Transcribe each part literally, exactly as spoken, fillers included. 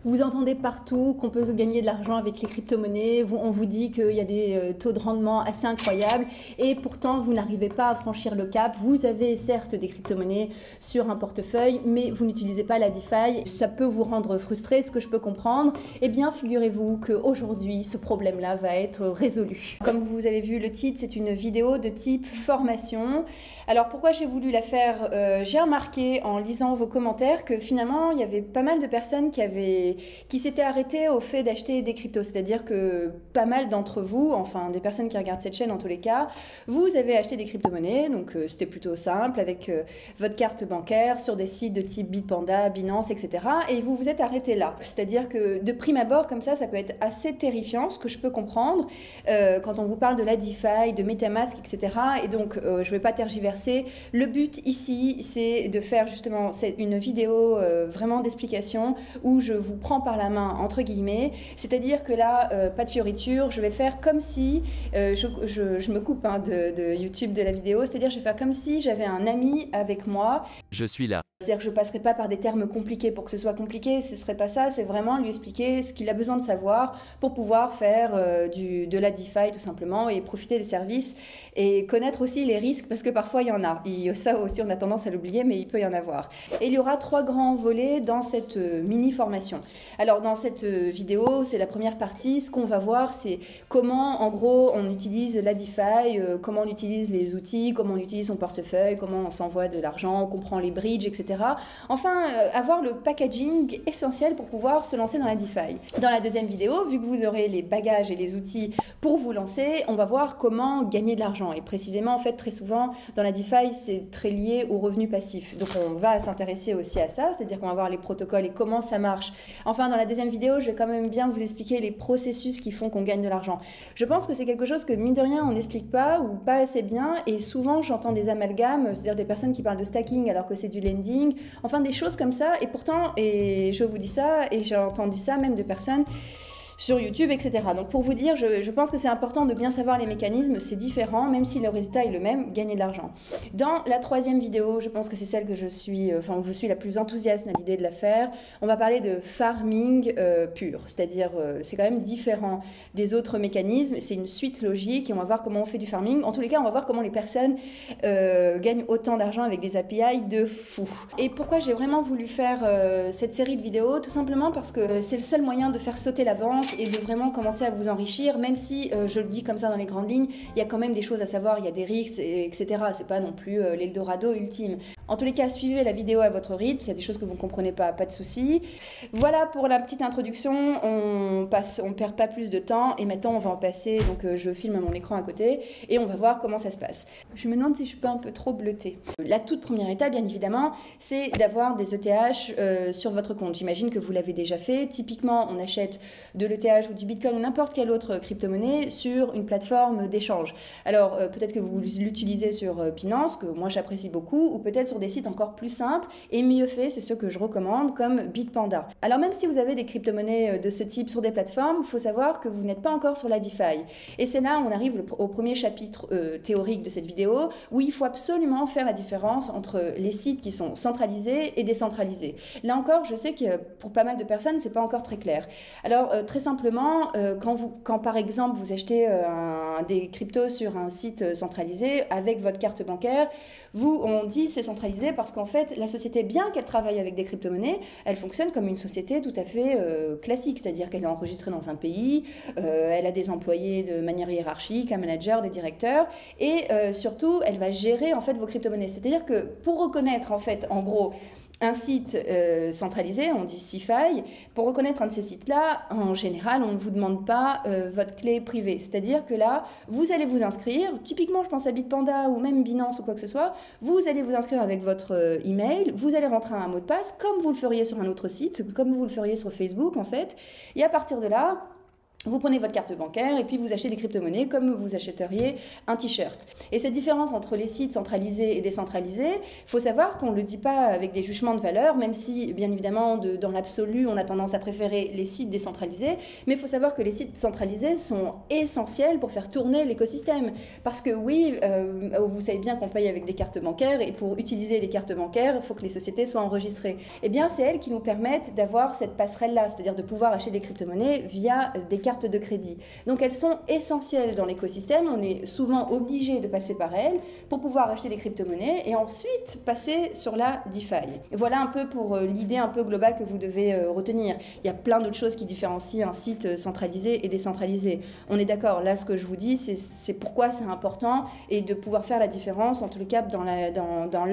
Vous entendez partout qu'on peut gagner de l'argent avec les crypto-monnaies, on vous dit qu'il y a des taux de rendement assez incroyables et pourtant vous n'arrivez pas à franchir le cap. Vous avez certes des crypto-monnaies sur un portefeuille, mais vous n'utilisez pas la DeFi. Ça peut vous rendre frustré, ce que je peux comprendre. Eh bien, figurez-vous qu'aujourd'hui, ce problème-là va être résolu. Comme vous avez vu le titre, c'est une vidéo de type formation. Alors pourquoi j'ai voulu la faire euh, J'ai remarqué en lisant vos commentaires que finalement, il y avait pas mal de personnes qui avaient qui s'étaient arrêtés au fait d'acheter des cryptos. C'est-à-dire que pas mal d'entre vous, enfin des personnes qui regardent cette chaîne en tous les cas, vous avez acheté des crypto-monnaies, donc euh, c'était plutôt simple avec euh, votre carte bancaire sur des sites de type Bitpanda, Binance, et cetera. Et vous vous êtes arrêté là. C'est-à-dire que de prime abord, comme ça, ça peut être assez terrifiant, ce que je peux comprendre, euh, quand on vous parle de la DeFi, de MetaMask, et cetera. Et donc, euh, je ne vais pas tergiverser. Le but ici, c'est de faire justement une vidéo euh, vraiment d'explication où je vous prends par la main, entre guillemets, c'est-à-dire que là, euh, pas de fioriture, je vais faire comme si, euh, je, je, je me coupe hein, de, de YouTube de la vidéo, c'est-à-dire je vais faire comme si j'avais un ami avec moi. Je suis là. C'est-à-dire que je ne passerai pas par des termes compliqués pour que ce soit compliqué, ce ne serait pas ça, c'est vraiment lui expliquer ce qu'il a besoin de savoir pour pouvoir faire euh, du, de la DeFi tout simplement et profiter des services et connaître aussi les risques parce que parfois il y en a. Et ça aussi on a tendance à l'oublier mais il peut y en avoir. Et il y aura trois grands volets dans cette euh, mini-formation. Alors dans cette euh, vidéo, c'est la première partie, ce qu'on va voir c'est comment en gros on utilise la DeFi, euh, comment on utilise les outils, comment on utilise son portefeuille, comment on s'envoie de l'argent, on comprend les bridges, et cetera. Enfin, euh, avoir le packaging essentiel pour pouvoir se lancer dans la DeFi. Dans la deuxième vidéo, vu que vous aurez les bagages et les outils pour vous lancer, on va voir comment gagner de l'argent. Et précisément, en fait, très souvent, dans la DeFi, c'est très lié aux revenus passifs. Donc, on va s'intéresser aussi à ça, c'est-à-dire qu'on va voir les protocoles et comment ça marche. Enfin, dans la deuxième vidéo, je vais quand même bien vous expliquer les processus qui font qu'on gagne de l'argent. Je pense que c'est quelque chose que, mine de rien, on n'explique pas ou pas assez bien. Et souvent, j'entends des amalgames, c'est-à-dire des personnes qui parlent de stacking alors que c'est du lending. Enfin des choses comme ça et pourtant, et je vous dis ça et j'ai entendu ça même de personnes sur YouTube, et cetera. Donc pour vous dire, je, je pense que c'est important de bien savoir les mécanismes, c'est différent, même si le résultat est le même, gagner de l'argent. Dans la troisième vidéo, je pense que c'est celle que je suis, enfin où je suis la plus enthousiaste à l'idée de la faire, on va parler de farming euh, pur, c'est-à-dire euh, c'est quand même différent des autres mécanismes, c'est une suite logique et on va voir comment on fait du farming. En tous les cas, on va voir comment les personnes euh, gagnent autant d'argent avec des A P I de fou. Et pourquoi j'ai vraiment voulu faire euh, cette série de vidéos? Tout simplement parce que c'est le seul moyen de faire sauter la banque et de vraiment commencer à vous enrichir, même si euh, je le dis comme ça dans les grandes lignes, il y a quand même des choses à savoir, il y a des risques, et, etc. C'est pas non plus euh, l'Eldorado ultime. En tous les cas, suivez la vidéo à votre rythme, s'il y a des choses que vous ne comprenez pas, pas de souci. Voilà pour la petite introduction, on passe, on perd pas plus de temps, et maintenant on va en passer, donc euh, je filme mon écran à côté, et on va voir comment ça se passe. Je me demande si je suis pas un peu trop bleutée. La toute première étape, bien évidemment, c'est d'avoir des E T H euh, sur votre compte. J'imagine que vous l'avez déjà fait. Typiquement, on achète de l'E T H ou du Bitcoin ou n'importe quelle autre crypto-monnaie sur une plateforme d'échange. Alors, euh, peut-être que vous l'utilisez sur euh, Binance, que moi j'apprécie beaucoup, ou peut-être sur des sites encore plus simples et mieux faits, c'est ceux que je recommande, comme Bitpanda. Alors, même si vous avez des crypto-monnaies de ce type sur des plateformes, il faut savoir que vous n'êtes pas encore sur la DeFi. Et c'est là où on arrive au premier chapitre euh, théorique de cette vidéo, où il faut absolument faire la différence entre les sites qui sont centralisés et décentralisés. Là encore, je sais que pour pas mal de personnes, c'est pas encore très clair. Alors, euh, très simplement, euh, quand, vous, quand par exemple vous achetez euh, un, des cryptos sur un site centralisé avec votre carte bancaire, vous, on dit c'est centralisé parce qu'en fait, la société, bien qu'elle travaille avec des crypto-monnaies, elle fonctionne comme une société tout à fait euh, classique, c'est-à-dire qu'elle est enregistrée dans un pays, euh, elle a des employés de manière hiérarchique, un manager, des directeurs, et euh, surtout, elle va gérer en fait vos crypto-monnaies. C'est-à-dire que pour reconnaître en fait, en gros, un site euh, centralisé, on dit CeFi, pour reconnaître un de ces sites-là, en général, on ne vous demande pas euh, votre clé privée. C'est-à-dire que là, vous allez vous inscrire, typiquement je pense à Bitpanda ou même Binance ou quoi que ce soit, vous allez vous inscrire avec votre euh, email, vous allez rentrer un mot de passe comme vous le feriez sur un autre site, comme vous le feriez sur Facebook en fait, et à partir de là, Vous prenez votre carte bancaire et puis vous achetez des crypto-monnaies comme vous achèteriez un t-shirt. Et cette différence entre les sites centralisés et décentralisés, il faut savoir qu'on ne le dit pas avec des jugements de valeur, même si bien évidemment de, dans l'absolu on a tendance à préférer les sites décentralisés, mais il faut savoir que les sites centralisés sont essentiels pour faire tourner l'écosystème. Parce que oui, euh, vous savez bien qu'on paye avec des cartes bancaires et pour utiliser les cartes bancaires, il faut que les sociétés soient enregistrées. Eh bien c'est elles qui nous permettent d'avoir cette passerelle-là, c'est-à-dire de pouvoir acheter des crypto-monnaies via des cartes de crédit. Donc elles sont essentielles dans l'écosystème, on est souvent obligé de passer par elles pour pouvoir acheter des crypto-monnaies et ensuite passer sur la DeFi. Voilà un peu pour l'idée un peu globale que vous devez retenir. Il y a plein d'autres choses qui différencient un site centralisé et décentralisé. On est d'accord, là ce que je vous dis, c'est pourquoi c'est important et de pouvoir faire la différence en tout cas dans l'œil dans, dans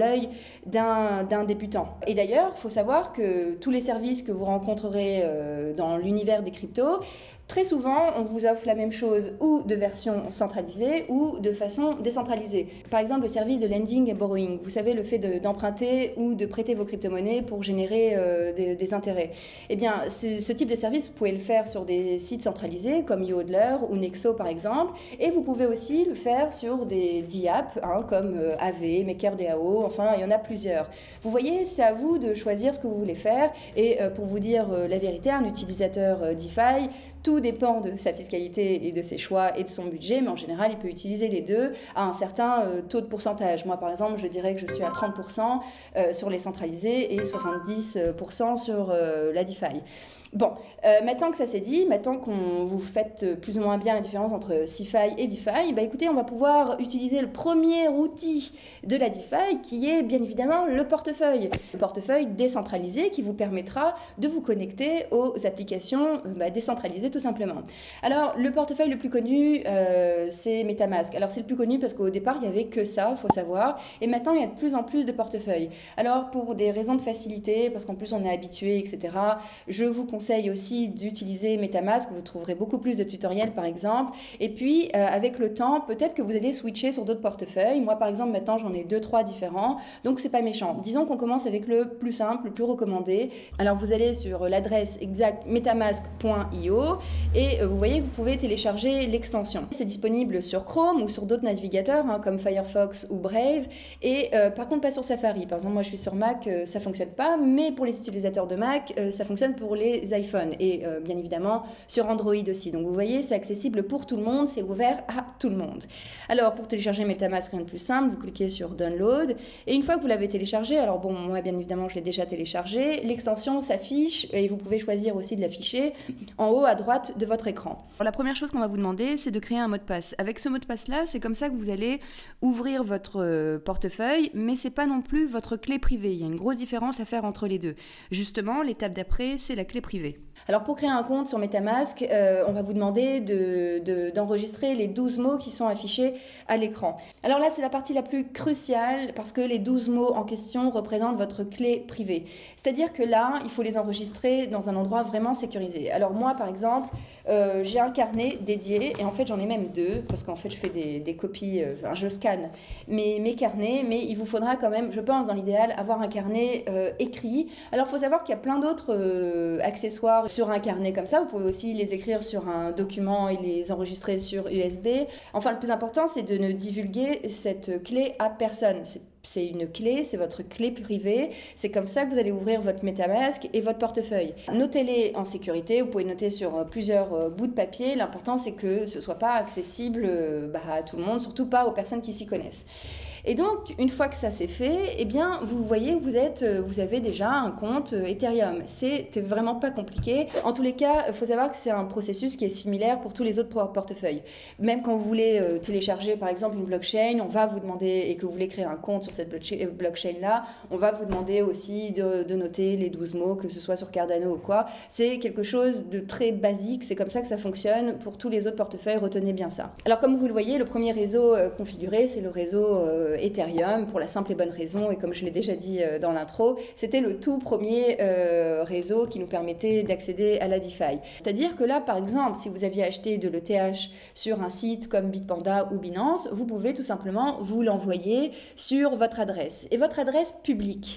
d'un débutant. Et d'ailleurs, il faut savoir que tous les services que vous rencontrerez euh, dans l'univers des cryptos, très souvent, on vous offre la même chose ou de version centralisée ou de façon décentralisée. Par exemple, le service de lending et borrowing. Vous savez, le fait d'emprunter ou de prêter vos crypto-monnaies pour générer euh, des, des intérêts. Eh bien, ce type de service, vous pouvez le faire sur des sites centralisés comme Yodler ou Nexo par exemple. Et vous pouvez aussi le faire sur des D apps hein, comme euh, A V, MakerDAO, enfin, il y en a plusieurs. Vous voyez, c'est à vous de choisir ce que vous voulez faire. Et euh, pour vous dire euh, la vérité, un utilisateur euh, DeFi, tout dépend de sa fiscalité et de ses choix et de son budget, mais en général, il peut utiliser les deux à un certain euh, taux de pourcentage. Moi, par exemple, je dirais que je suis à trente pour cent euh, sur les centralisés et soixante-dix pour cent sur euh, la DeFi. Bon, euh, maintenant que ça c'est dit, maintenant qu'on vous faites plus ou moins bien la différence entre CeFi et DeFi, bah écoutez, on va pouvoir utiliser le premier outil de la DeFi qui est bien évidemment le portefeuille. Le portefeuille décentralisé qui vous permettra de vous connecter aux applications bah, décentralisées tout simplement. Alors, le portefeuille le plus connu, euh, c'est MetaMask. Alors, c'est le plus connu parce qu'au départ, il n'y avait que ça, il faut savoir. Et maintenant, il y a de plus en plus de portefeuilles. Alors, pour des raisons de facilité, parce qu'en plus, on est habitué, et cetera, je vous conseille aussi d'utiliser MetaMask. Vous trouverez beaucoup plus de tutoriels, par exemple. Et puis, euh, avec le temps, peut-être que vous allez switcher sur d'autres portefeuilles. Moi, par exemple, maintenant, j'en ai deux, trois différents. Donc, c'est pas méchant. Disons qu'on commence avec le plus simple, le plus recommandé. Alors, vous allez sur l'adresse exacte metamask point i o et euh, vous voyez que vous pouvez télécharger l'extension. C'est disponible sur Chrome ou sur d'autres navigateurs hein, comme Firefox ou Brave et euh, par contre pas sur Safari. Par exemple, moi je suis sur Mac, euh, ça fonctionne pas, mais pour les utilisateurs de Mac, euh, ça fonctionne pour les iPhones et euh, bien évidemment sur Android aussi. Donc vous voyez, c'est accessible pour tout le monde, c'est ouvert à tout le monde. Alors pour télécharger MetaMask, rien de plus simple, vous cliquez sur Download et une fois que vous l'avez téléchargé, alors bon, moi bien évidemment je l'ai déjà téléchargé, l'extension s'affiche et vous pouvez choisir aussi de l'afficher en haut à droite de votre écran. Alors, la première chose qu'on va vous demander, c'est de créer un mot de passe. Avec ce mot de passe-là, c'est comme ça que vous allez ouvrir votre euh, portefeuille, mais c'est pas non plus votre clé privée. Il y a une grosse différence à faire entre les deux. Justement, l'étape d'après, c'est la clé privée. Alors pour créer un compte sur MetaMask, euh, on va vous demander de, de, d'enregistrer les douze mots qui sont affichés à l'écran. Alors là, c'est la partie la plus cruciale parce que les douze mots en question représentent votre clé privée. C'est-à-dire que là, il faut les enregistrer dans un endroit vraiment sécurisé. Alors moi, par exemple, euh, j'ai un carnet dédié et en fait, j'en ai même deux parce qu'en fait, je fais des, des copies, euh, enfin, je scanne mes, mes carnets, mais il vous faudra quand même, je pense, dans l'idéal, avoir un carnet euh, écrit. Alors, il faut savoir qu'il y a plein d'autres euh, accessoires sur un carnet comme ça. Vous pouvez aussi les écrire sur un document et les enregistrer sur U S B. Enfin, le plus important, c'est de ne divulguer cette clé à personne. C'est C'est une clé, c'est votre clé privée. C'est comme ça que vous allez ouvrir votre MetaMask et votre portefeuille. Notez-les en sécurité. Vous pouvez noter sur plusieurs bouts de papier. L'important, c'est que ce ne soit pas accessible bah, à tout le monde, surtout pas aux personnes qui s'y connaissent. Et donc, une fois que ça c'est fait, eh bien, vous voyez que vous, êtes, vous avez déjà un compte Ethereum. C'est vraiment pas compliqué. En tous les cas, il faut savoir que c'est un processus qui est similaire pour tous les autres portefeuilles. Même quand vous voulez télécharger, par exemple, une blockchain, on va vous demander, et que vous voulez créer un compte sur cette blockchain-là, on va vous demander aussi de, de noter les douze mots, que ce soit sur Cardano ou quoi. C'est quelque chose de très basique. C'est comme ça que ça fonctionne pour tous les autres portefeuilles. Retenez bien ça. Alors, comme vous le voyez, le premier réseau configuré, c'est le réseau Ethereum, pour la simple et bonne raison, et comme je l'ai déjà dit dans l'intro, c'était le tout premier euh, réseau qui nous permettait d'accéder à la DeFi. C'est-à-dire que là, par exemple, si vous aviez acheté de l'E T H sur un site comme Bitpanda ou Binance, vous pouvez tout simplement vous l'envoyer sur votre adresse. Et votre adresse publique,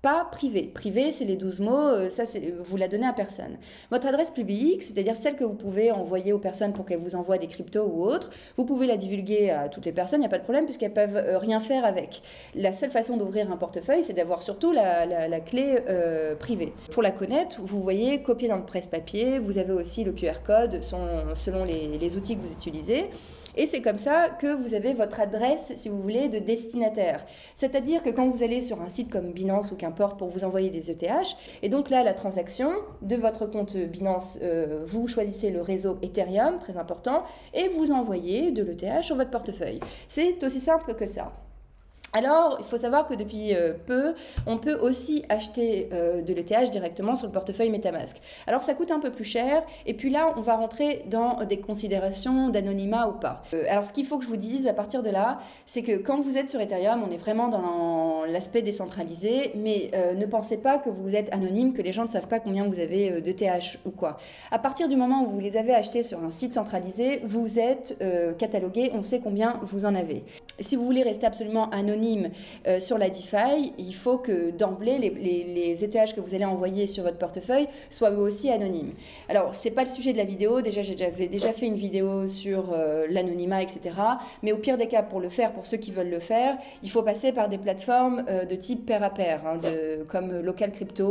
pas privé. Privé, c'est les douze mots, ça vous la donnez à personne. Votre adresse publique, c'est-à-dire celle que vous pouvez envoyer aux personnes pour qu'elles vous envoient des cryptos ou autres, vous pouvez la divulguer à toutes les personnes, il n'y a pas de problème puisqu'elles peuvent rien faire avec. La seule façon d'ouvrir un portefeuille, c'est d'avoir surtout la, la, la clé euh, privée. Pour la connaître, vous voyez copier dans le presse-papier, vous avez aussi le Q R code selon, selon les, les outils que vous utilisez. Et c'est comme ça que vous avez votre adresse, si vous voulez, de destinataire. C'est-à-dire que quand vous allez sur un site comme Binance ou qu'importe pour vous envoyer des E T H, et donc là, la transaction de votre compte Binance, euh, vous choisissez le réseau Ethereum, très important, et vous envoyez de l'E T H sur votre portefeuille. C'est aussi simple que ça. Alors, il faut savoir que depuis euh, peu, on peut aussi acheter euh, de l'E T H directement sur le portefeuille MetaMask. Alors, ça coûte un peu plus cher. Et puis là, on va rentrer dans des considérations d'anonymat ou pas. Euh, alors, ce qu'il faut que je vous dise à partir de là, c'est que quand vous êtes sur Ethereum, on est vraiment dans l'aspect décentralisé. Mais euh, ne pensez pas que vous êtes anonyme, que les gens ne savent pas combien vous avez d'E T H ou quoi. À partir du moment où vous les avez achetés sur un site centralisé, vous êtes euh, catalogué, on sait combien vous en avez. Si vous voulez rester absolument anonyme, Euh, sur la DeFi, il faut que d'emblée les, les, les E T H que vous allez envoyer sur votre portefeuille soient eux aussi anonymes. Alors c'est pas le sujet de la vidéo, déjà j'ai déjà, déjà fait une vidéo sur euh, l'anonymat, et cetera. Mais au pire des cas, pour le faire, pour ceux qui veulent le faire, il faut passer par des plateformes euh, de type pair à pair, hein, de, comme Local Crypto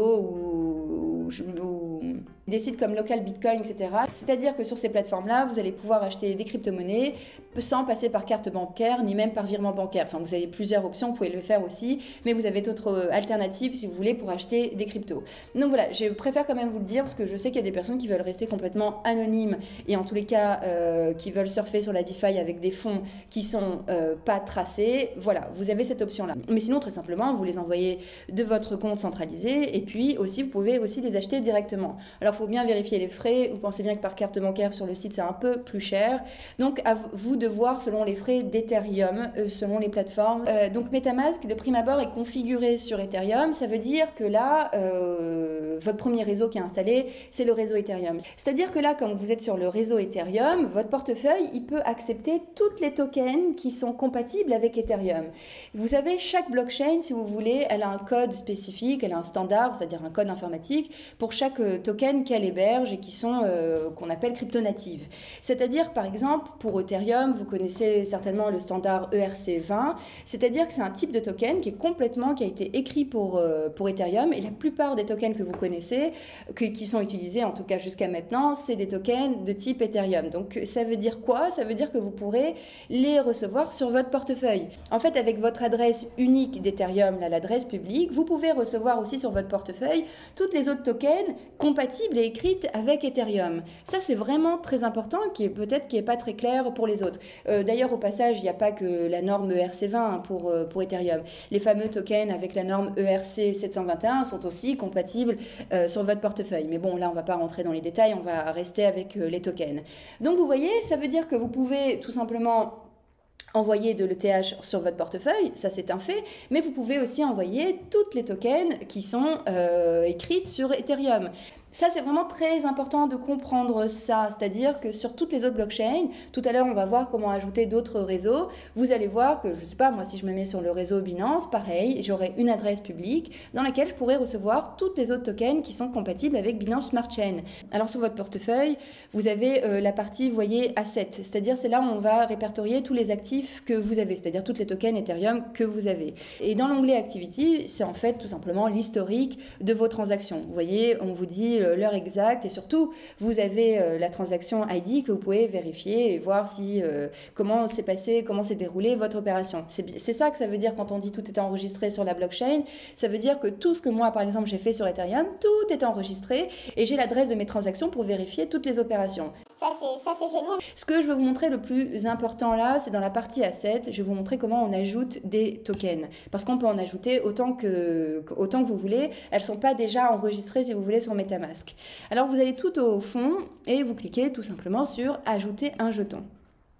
ou, ou, ou des sites comme Local Bitcoin, et cetera. C'est-à-dire que sur ces plateformes-là, vous allez pouvoir acheter des crypto-monnaies sans passer par carte bancaire, ni même par virement bancaire. Enfin, vous avez plusieurs options, vous pouvez le faire aussi, mais vous avez d'autres alternatives si vous voulez pour acheter des cryptos. Donc voilà, je préfère quand même vous le dire parce que je sais qu'il y a des personnes qui veulent rester complètement anonymes et en tous les cas euh, qui veulent surfer sur la DeFi avec des fonds qui sont euh, pas tracés. Voilà, vous avez cette option-là. Mais sinon, très simplement, vous les envoyez de votre compte centralisé et puis aussi, vous pouvez aussi les acheter directement. Alors, il faut bien vérifier les frais. Vous pensez bien que par carte bancaire sur le site, c'est un peu plus cher. Donc, à vous de voir selon les frais d'Ethereum, euh, selon les plateformes. Euh, donc, MetaMask, de prime abord, est configuré sur Ethereum. Ça veut dire que là, euh, votre premier réseau qui est installé, c'est le réseau Ethereum. C'est-à-dire que là, comme vous êtes sur le réseau Ethereum, votre portefeuille, il peut accepter toutes les tokens qui sont compatibles avec Ethereum. Vous savez, chaque blockchain, si vous voulez, elle a un code spécifique, elle a un standard, c'est-à-dire un code informatique, pour chaque token qu'elle héberge et qui sont, euh, qu'on appelle cryptonatives. C'est-à-dire, par exemple, pour Ethereum, vous connaissez certainement le standard E R C vingt, c'est-à-dire que c'est un type de token qui est complètement, qui a été écrit pour, euh, pour Ethereum, et la plupart des tokens que vous connaissez, que, qui sont utilisés en tout cas jusqu'à maintenant, c'est des tokens de type Ethereum. Donc ça veut dire quoi? Ça veut dire que vous pourrez les recevoir sur votre portefeuille. En fait, avec votre adresse unique d'Ethereum, l'adresse publique, vous pouvez recevoir aussi sur votre portefeuille toutes les autres tokens compatibles et écrites avec Ethereum. Ça, c'est vraiment très important, qui est peut-être qui n'est pas très clair pour les autres. Euh, D'ailleurs, au passage, il n'y a pas que la norme E R C vingt hein, pour, euh, pour Ethereum. Les fameux tokens avec la norme E R C sept cent vingt et un sont aussi compatibles euh, sur votre portefeuille. Mais bon, là, on ne va pas rentrer dans les détails, on va rester avec euh, les tokens. Donc, vous voyez, ça veut dire que vous pouvez tout simplement envoyer de l'E T H sur votre portefeuille, ça c'est un fait, mais vous pouvez aussi envoyer toutes les tokens qui sont euh, écrites sur Ethereum. Ça, c'est vraiment très important de comprendre ça, c'est-à-dire que sur toutes les autres blockchains, tout à l'heure, on va voir comment ajouter d'autres réseaux. Vous allez voir que, je ne sais pas, moi, si je me mets sur le réseau Binance, pareil, j'aurai une adresse publique dans laquelle je pourrai recevoir toutes les autres tokens qui sont compatibles avec Binance Smart Chain. Alors, sur votre portefeuille, vous avez euh, la partie, vous voyez, Assets, c'est-à-dire c'est là où on va répertorier tous les actifs que vous avez, c'est-à-dire toutes les tokens Ethereum que vous avez. Et dans l'onglet Activity, c'est en fait tout simplement l'historique de vos transactions. Vous voyez, on vous dit l'heure exacte et surtout vous avez euh, la transaction I D que vous pouvez vérifier et voir si euh, comment s'est passé, comment s'est déroulée votre opération. C'est ça que ça veut dire quand on dit tout est enregistré sur la blockchain. Ça veut dire que tout ce que moi par exemple j'ai fait sur Ethereum, tout est enregistré et j'ai l'adresse de mes transactions pour vérifier toutes les opérations. Ça c'est génial. Ce que je veux vous montrer le plus important là, c'est dans la partie Asset. Je vais vous montrer comment on ajoute des tokens. Parce qu'on peut en ajouter autant que, autant que vous voulez. Elles ne sont pas déjà enregistrées si vous voulez sur MetaMask. Alors vous allez tout au fond et vous cliquez tout simplement sur Ajouter un jeton.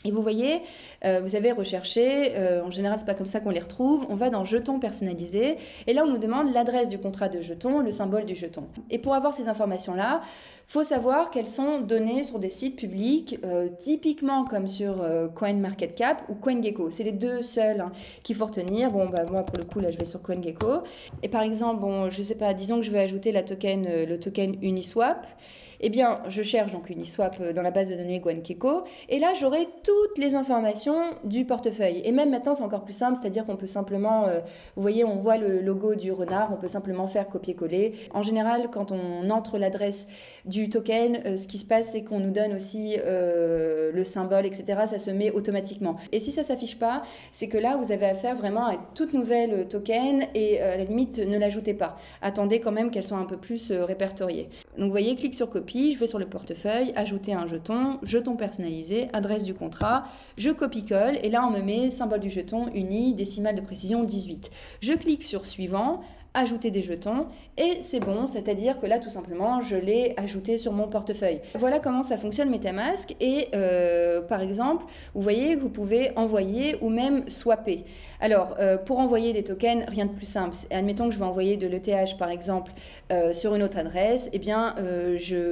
Et vous voyez, euh, vous avez recherché, euh, en général c'est pas comme ça qu'on les retrouve, on va dans jetons personnalisés et là on nous demande l'adresse du contrat de jeton, le symbole du jeton. Et pour avoir ces informations-là, faut savoir qu'elles sont données sur des sites publics, euh, typiquement comme sur euh, CoinMarketCap ou CoinGecko. C'est les deux seuls hein, qu'il faut retenir. Bon, bah moi pour le coup là je vais sur CoinGecko. Et par exemple, bon, je sais pas, disons que je vais ajouter la token, euh, le token Uniswap. Eh bien, je cherche donc Uniswap dans la base de données CoinGecko et là, j'aurai toutes les informations du portefeuille. Et même maintenant, c'est encore plus simple, c'est-à-dire qu'on peut simplement, euh, vous voyez, on voit le logo du renard, on peut simplement faire copier-coller. En général, quand on entre l'adresse du token, euh, ce qui se passe, c'est qu'on nous donne aussi euh, le symbole, et cetera. Ça se met automatiquement. Et si ça ne s'affiche pas, c'est que là, vous avez affaire vraiment à une toute nouvelle token et euh, à la limite, ne l'ajoutez pas. Attendez quand même qu'elles soient un peu plus euh, répertoriées. Donc, vous voyez, clique sur copie. Je vais sur le portefeuille, ajouter un jeton, jeton personnalisé, adresse du contrat, je copie-colle et là on me met symbole du jeton uni, décimale de précision dix-huit. Je clique sur suivant, ajouter des jetons et c'est bon, c'est-à-dire que là tout simplement je l'ai ajouté sur mon portefeuille. Voilà comment ça fonctionne MetaMask et euh, par exemple vous voyez que vous pouvez envoyer ou même swapper. Alors euh, pour envoyer des tokens, rien de plus simple. Admettons que je vais envoyer de l'E T H par exemple euh, sur une autre adresse, eh bien euh,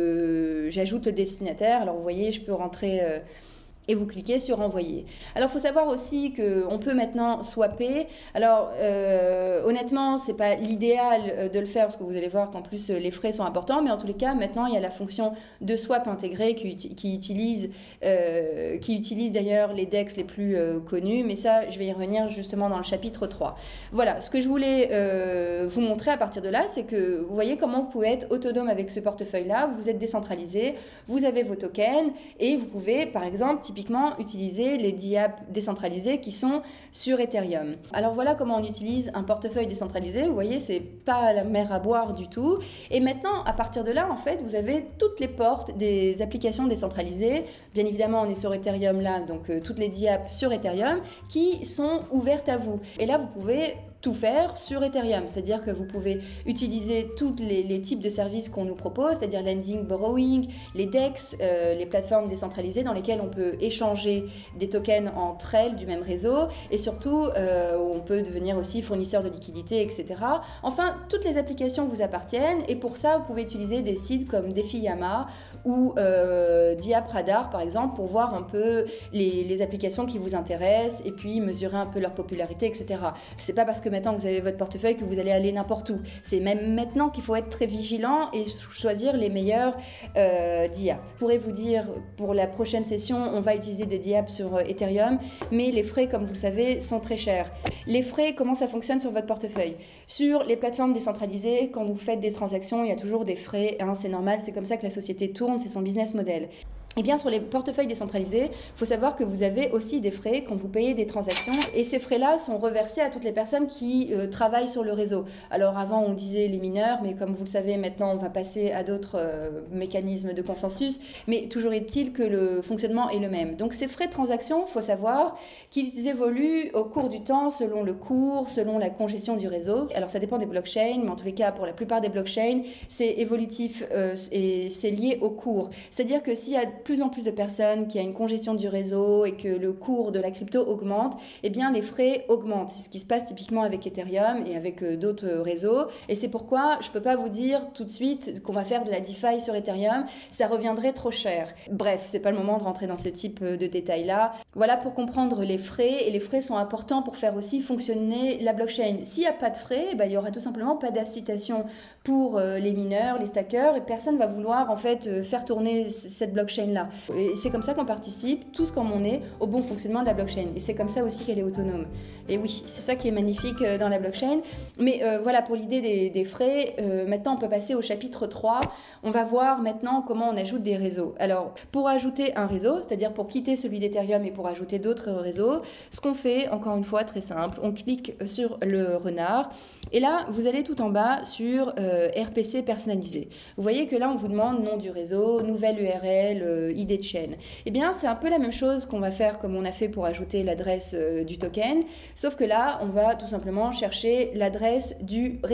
je, j'ajoute le destinataire. Alors vous voyez je peux rentrer... Euh, et vous cliquez sur envoyer. Alors, il faut savoir aussi qu'on peut maintenant swapper. Alors, euh, honnêtement, c'est pas l'idéal de le faire parce que vous allez voir qu'en plus, les frais sont importants. Mais en tous les cas, maintenant, il y a la fonction de swap intégrée qui, qui utilise, euh, qui utilise d'ailleurs les D E X les plus euh, connus. Mais ça, je vais y revenir justement dans le chapitre trois. Voilà, ce que je voulais euh, vous montrer à partir de là, c'est que vous voyez comment vous pouvez être autonome avec ce portefeuille-là. Vous êtes décentralisé, vous avez vos tokens et vous pouvez, par exemple, typiquement utiliser les D A P décentralisés qui sont sur Ethereum. Alors voilà comment on utilise un portefeuille décentralisé. Vous voyez, c'est pas la mer à boire du tout. Et maintenant, à partir de là, en fait, vous avez toutes les portes des applications décentralisées. Bien évidemment, on est sur Ethereum là, donc euh, toutes les D A P sur Ethereum qui sont ouvertes à vous. Et là, vous pouvez tout faire sur Ethereum, c'est-à-dire que vous pouvez utiliser tous les, les types de services qu'on nous propose, c'est-à-dire lending, borrowing, les D E X, euh, les plateformes décentralisées dans lesquelles on peut échanger des tokens entre elles du même réseau et surtout euh, on peut devenir aussi fournisseur de liquidités, et cetera. Enfin, toutes les applications vous appartiennent et pour ça, vous pouvez utiliser des sites comme DefiYama ou euh, Diap Radar par exemple pour voir un peu les, les applications qui vous intéressent et puis mesurer un peu leur popularité, et cetera. C'est pas parce que maintenant que vous avez votre portefeuille que vous allez aller n'importe où. C'est même maintenant qu'il faut être très vigilant et choisir les meilleurs euh, D A P. Je pourrais vous dire pour la prochaine session, on va utiliser des D A P sur Ethereum, mais les frais, comme vous le savez, sont très chers. Les frais, comment ça fonctionne sur votre portefeuille? Sur les plateformes décentralisées, quand vous faites des transactions, il y a toujours des frais, hein, c'est normal, c'est comme ça que la société tourne, c'est son business model. Et bien sur les portefeuilles décentralisés, il faut savoir que vous avez aussi des frais quand vous payez des transactions et ces frais-là sont reversés à toutes les personnes qui euh, travaillent sur le réseau. Alors avant on disait les mineurs, mais comme vous le savez maintenant on va passer à d'autres euh, mécanismes de consensus, mais toujours est-il que le fonctionnement est le même. Donc ces frais de transaction, il faut savoir qu'ils évoluent au cours du temps selon le cours, selon la congestion du réseau. Alors ça dépend des blockchains, mais en tous les cas pour la plupart des blockchains, c'est évolutif euh, et c'est lié au cours. C'est-à-dire que s'il y a plus en plus de personnes, qu'il y a une congestion du réseau et que le cours de la crypto augmente, eh bien les frais augmentent. C'est ce qui se passe typiquement avec Ethereum et avec euh, d'autres réseaux. Et c'est pourquoi je ne peux pas vous dire tout de suite qu'on va faire de la DeFi sur Ethereum. Ça reviendrait trop cher. Bref, c'est pas le moment de rentrer dans ce type de détails-là. Voilà pour comprendre les frais. Et les frais sont importants pour faire aussi fonctionner la blockchain. S'il n'y a pas de frais, eh ben, il n'y aura tout simplement pas d'incitation pour euh, les mineurs, les stackers, et personne ne va vouloir en fait euh, faire tourner cette blockchain-là. Et c'est comme ça qu'on participe, tous comme on est, au bon fonctionnement de la blockchain. Et c'est comme ça aussi qu'elle est autonome. Et oui, c'est ça qui est magnifique dans la blockchain. Mais euh, voilà pour l'idée des, des frais. Euh, maintenant, on peut passer au chapitre trois. On va voir maintenant comment on ajoute des réseaux. Alors, pour ajouter un réseau, c'est-à-dire pour quitter celui d'Ethereum et pour ajouter d'autres réseaux, ce qu'on fait, encore une fois, très simple, on clique sur le renard. Et là, vous allez tout en bas sur euh, R P C personnalisé. Vous voyez que là, on vous demande nom du réseau, nouvelle U R L, euh, I D de chaîne. Eh bien, c'est un peu la même chose qu'on va faire comme on a fait pour ajouter l'adresse euh, du token, sauf que là, on va tout simplement chercher l'adresse du réseau.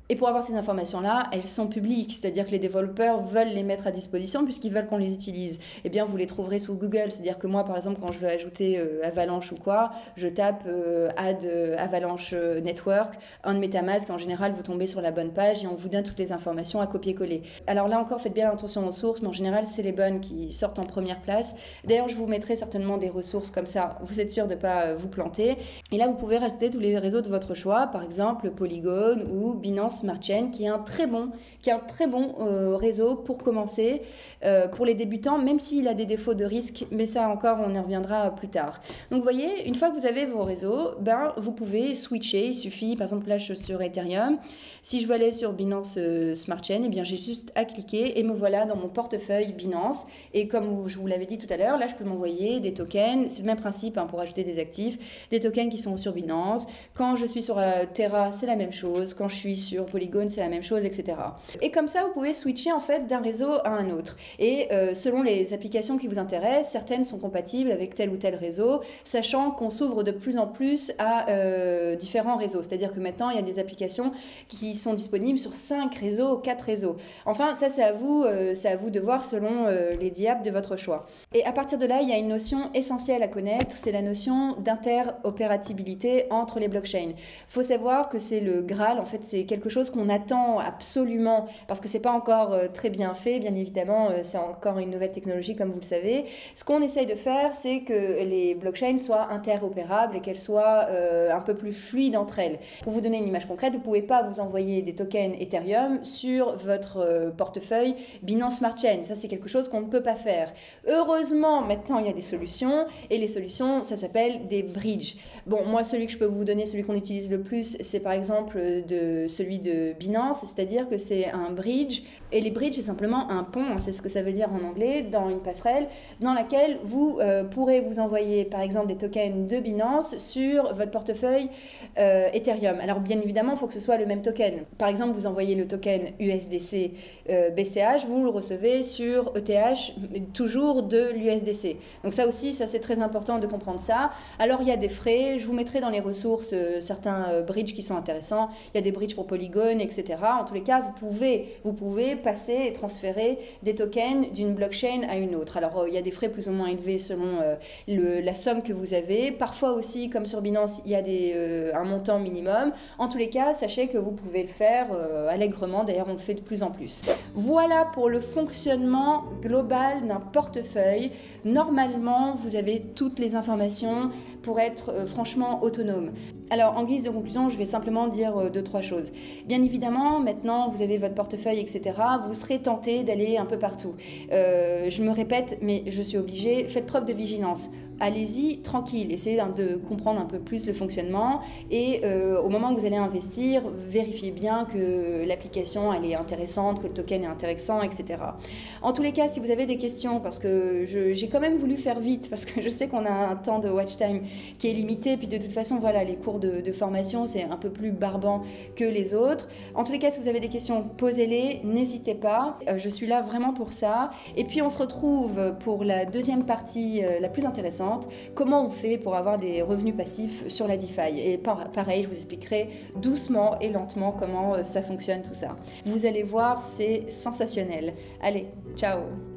Et pour avoir ces informations-là, elles sont publiques, c'est-à-dire que les développeurs veulent les mettre à disposition puisqu'ils veulent qu'on les utilise. Eh bien, vous les trouverez sous Google, c'est-à-dire que moi, par exemple, quand je veux ajouter euh, Avalanche ou quoi, je tape euh, Add euh, Avalanche Network, en MetaMask, en général, vous tombez sur la bonne page et on vous donne toutes les informations à copier-coller. Alors là encore, faites bien attention aux sources, mais en général, c'est les bonnes qui sortent en première place. D'ailleurs, je vous mettrai certainement des ressources comme ça, vous êtes sûr de ne pas vous planter. Et là, vous pouvez rajouter tous les réseaux de votre choix, par exemple Polygon ou Binance Smart Chain, qui est un très bon, qui est un très bon euh, réseau pour commencer, euh, pour les débutants, même s'il a des défauts de risque, mais ça encore, on y reviendra plus tard. Donc, vous voyez, une fois que vous avez vos réseaux, ben, vous pouvez switcher. Il suffit, par exemple, là, je suis sur Ethereum. Si je veux aller sur Binance euh, Smart Chain, eh bien, j'ai juste à cliquer et me voilà dans mon portefeuille Binance. Et comme je vous l'avais dit tout à l'heure, là, je peux m'envoyer des tokens. C'est le même principe hein, pour ajouter des actifs, des tokens qui sont sur Binance. Quand je suis sur euh, Terra, c'est la même chose. Quand je suis sur Polygon, c'est la même chose, et cetera. Et comme ça, vous pouvez switcher en fait d'un réseau à un autre. Et euh, selon les applications qui vous intéressent, certaines sont compatibles avec tel ou tel réseau, sachant qu'on s'ouvre de plus en plus à euh, différents réseaux. C'est-à-dire que maintenant, il y a des applications qui sont disponibles sur cinq réseaux, quatre réseaux. Enfin, ça, c'est à vous, euh, c'est à vous de voir selon euh, les diables de votre choix. Et à partir de là, il y a une notion essentielle à connaître, c'est la notion d'interopérabilité entre les blockchains. Il faut savoir que c'est le Graal, en fait, c'est quelque chose qu'on attend absolument, parce que c'est pas encore euh, très bien fait, bien évidemment, euh, c'est encore une nouvelle technologie, comme vous le savez. Ce qu'on essaye de faire, c'est que les blockchains soient interopérables et qu'elles soient euh, un peu plus fluides entre elles. Pour vous donner une image concrète, vous ne pouvez pas vous envoyer des tokens Ethereum sur votre euh, portefeuille Binance Smart Chain. Ça, c'est quelque chose qu'on ne peut pas faire. Heureusement, maintenant, il y a des solutions, et les solutions, ça s'appelle des bridges. Bon, moi, celui que je peux vous donner, celui qu'on utilise le plus, c'est par exemple de, celui de Binance, c'est-à-dire que c'est un bridge, et les bridges, c'est simplement un pont, hein, c'est ce que ça veut dire en anglais, dans une passerelle, dans laquelle vous euh, pourrez vous envoyer, par exemple, des tokens de Binance sur votre portefeuille euh, Ethereum. Alors, bien évidemment, il faut que ce soit le même token. Par exemple, vous envoyez le token U S D C euh, B C H, vous le recevez sur E T H, toujours de l'U S D C. Donc ça aussi, ça c'est très important de comprendre ça. Alors, il y a des frais, je vous mettrai dans les ressources euh, certains euh, bridges qui sont intéressants. Il y a des bridges pour Polygon, et cetera. En tous les cas, vous pouvez, vous pouvez passer et transférer des tokens d'une blockchain à une autre. Alors, euh, il y a des frais plus ou moins élevés selon euh, le, la somme que vous avez. Parfois aussi, comme sur Binance, il y a des, euh, un montant minimum. En tous les cas, sachez que vous pouvez le faire euh, allègrement. D'ailleurs, on le fait de plus en plus. Voilà pour le fonctionnement global d'un portefeuille. Normalement, vous avez toutes les informations pour être euh, franchement autonome. Alors, en guise de conclusion, je vais simplement dire euh, deux, trois choses. Bien évidemment, maintenant, vous avez votre portefeuille, et cetera. Vous serez tenté d'aller un peu partout. Euh, je me répète, mais je suis obligée. Faites preuve de vigilance. Allez-y tranquille, essayez de comprendre un peu plus le fonctionnement et euh, au moment où vous allez investir, vérifiez bien que l'application elle est intéressante, que le token est intéressant, et cetera. En tous les cas, si vous avez des questions, parce que j'ai quand même voulu faire vite, parce que je sais qu'on a un temps de watch time qui est limité, puis de toute façon, voilà, les cours de, de formation, c'est un peu plus barbant que les autres. En tous les cas, si vous avez des questions, posez-les, n'hésitez pas, euh, je suis là vraiment pour ça. Et puis on se retrouve pour la deuxième partie, euh, la plus intéressante. Comment on fait pour avoir des revenus passifs sur la DeFi. Et pareil, je vous expliquerai doucement et lentement comment ça fonctionne tout ça. Vous allez voir, c'est sensationnel. Allez, ciao!